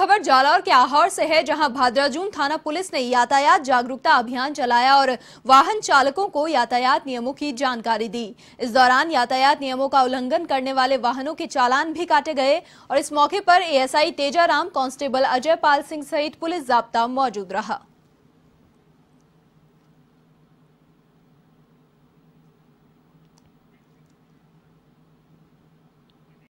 खबर जालौर के आहोर से है, जहां भादराजून थाना पुलिस ने यातायात जागरूकता अभियान चलाया और वाहन चालकों को यातायात नियमों की जानकारी दी। इस दौरान यातायात नियमों का उल्लंघन करने वाले वाहनों के चालान भी काटे गए और इस मौके पर एएसआई तेजाराम, कांस्टेबल अजय पाल सिंह सहित पुलिस जाब्ता मौजूद रहा।